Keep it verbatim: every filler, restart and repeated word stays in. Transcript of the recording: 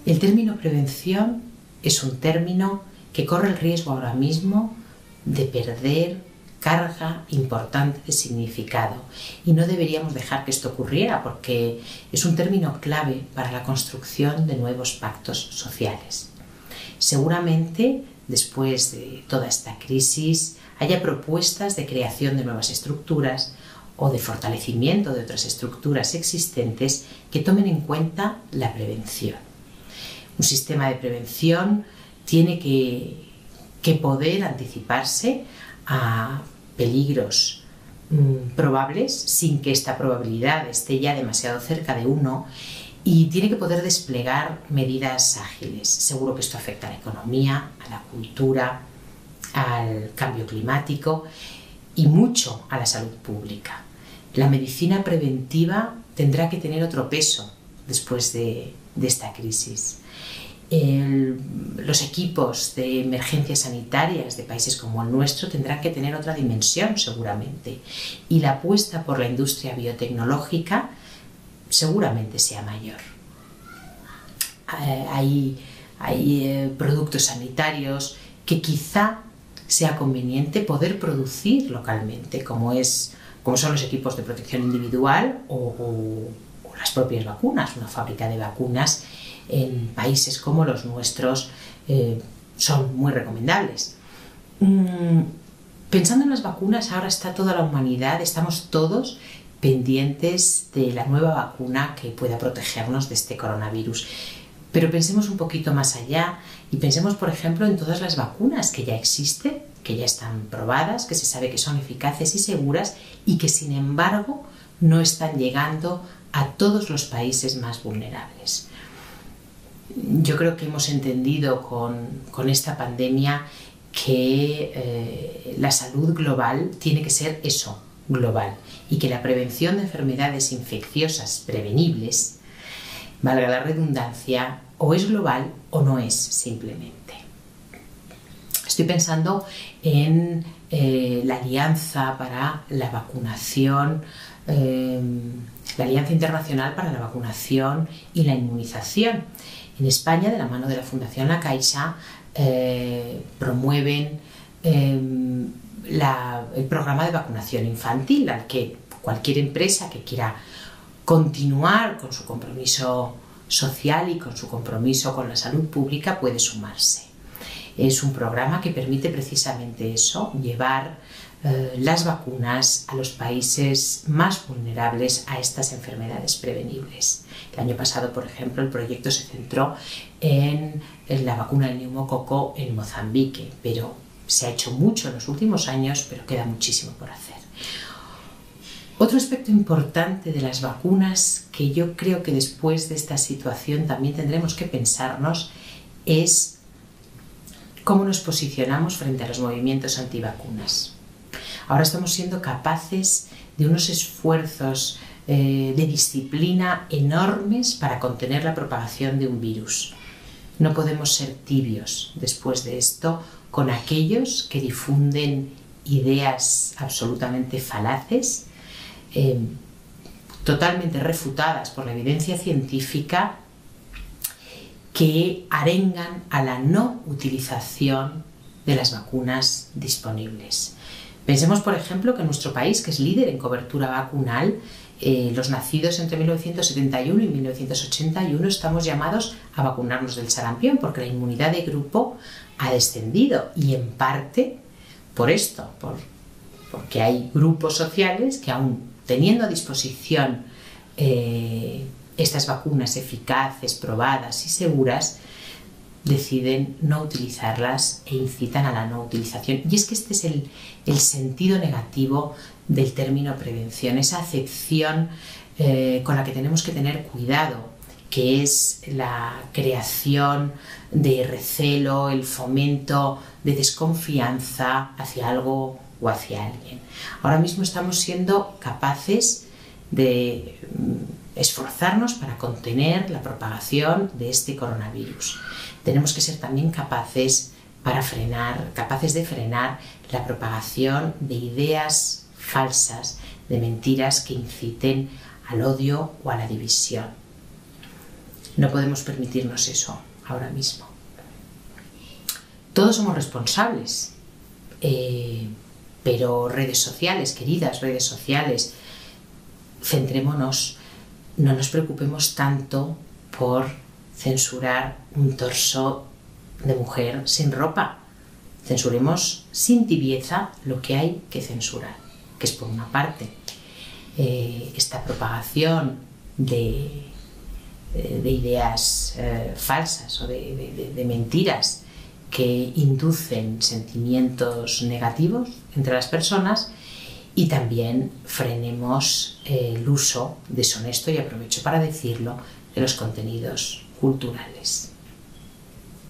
El término prevención es un término que corre el riesgo ahora mismo de perder carga importante de significado, y no deberíamos dejar que esto ocurriera, porque es un término clave para la construcción de nuevos pactos sociales. Seguramente, después de toda esta crisis, haya propuestas de creación de nuevas estructuras o de fortalecimiento de otras estructuras existentes que tomen en cuenta la prevención. Un sistema de prevención tiene que, que poder anticiparse a peligros mmm, probables sin que esta probabilidad esté ya demasiado cerca de uno, y tiene que poder desplegar medidas ágiles. Seguro que esto afecta a la economía, a la cultura, al cambio climático y mucho a la salud pública. La medicina preventiva tendrá que tener otro peso después de, de esta crisis. El, los equipos de emergencias sanitarias de países como el nuestro tendrán que tener otra dimensión seguramente, y la apuesta por la industria biotecnológica seguramente sea mayor. Eh, hay hay eh, productos sanitarios que quizá sea conveniente poder producir localmente, como, es, como son los equipos de protección individual o, o, o las propias vacunas. Una fábrica de vacunas en países como los nuestros eh, son muy recomendables. Mm, pensando en las vacunas, ahora está toda la humanidad, estamos todos pendientes de la nueva vacuna que pueda protegernos de este coronavirus. Pero pensemos un poquito más allá y pensemos, por ejemplo, en todas las vacunas que ya existen, que ya están probadas, que se sabe que son eficaces y seguras, y que sin embargo no están llegando a todos los países más vulnerables. Yo creo que hemos entendido con, con esta pandemia que eh, la salud global tiene que ser eso, global, y que la prevención de enfermedades infecciosas prevenibles, valga la redundancia, o es global o no es simplemente. Estoy pensando en eh, la Alianza para la Vacunación, eh, la Alianza Internacional para la Vacunación y la Inmunización. En España, de la mano de la Fundación La Caixa, eh, promueven eh, la, el programa de vacunación infantil, al que cualquier empresa que quiera continuar con su compromiso social y con su compromiso con la salud pública puede sumarse. Es un programa que permite precisamente eso, llevar eh, las vacunas a los países más vulnerables a estas enfermedades prevenibles. El año pasado, por ejemplo, el proyecto se centró en, en la vacuna del neumococo en Mozambique, pero se ha hecho mucho en los últimos años, pero queda muchísimo por hacer. Otro aspecto importante de las vacunas que yo creo que después de esta situación también tendremos que pensarnos es cómo nos posicionamos frente a los movimientos antivacunas. Ahora estamos siendo capaces de unos esfuerzos eh, de disciplina enormes para contener la propagación de un virus. No podemos ser tibios después de esto con aquellos que difunden ideas absolutamente falaces, Eh, totalmente refutadas por la evidencia científica, que arengan a la no utilización de las vacunas disponibles. Pensemos, por ejemplo, que nuestro país, que es líder en cobertura vacunal, eh, los nacidos entre mil novecientos setenta y uno y mil novecientos ochenta y uno estamos llamados a vacunarnos del sarampión, porque la inmunidad de grupo ha descendido, y en parte por esto, por, porque hay grupos sociales que aún teniendo a disposición eh, estas vacunas eficaces, probadas y seguras, deciden no utilizarlas e incitan a la no utilización. Y es que este es el, el sentido negativo del término prevención, esa acepción eh, con la que tenemos que tener cuidado, que es la creación de recelo, el fomento de desconfianza hacia algo o hacia alguien. Ahora mismo estamos siendo capaces de esforzarnos para contener la propagación de este coronavirus. Tenemos que ser también capaces para frenar, capaces de frenar la propagación de ideas falsas, de mentiras que inciten al odio o a la división. No podemos permitirnos eso ahora mismo. Todos somos responsables, eh, pero redes sociales, queridas redes sociales, centrémonos, no nos preocupemos tanto por censurar un torso de mujer sin ropa. Censuremos sin tibieza lo que hay que censurar, que es por una parte eh, esta propagación de, de ideas eh, falsas o de, de, de mentiras que inducen sentimientos negativos entre las personas, y también frenemos eh, el uso deshonesto, y aprovecho para decirlo, de los contenidos culturales.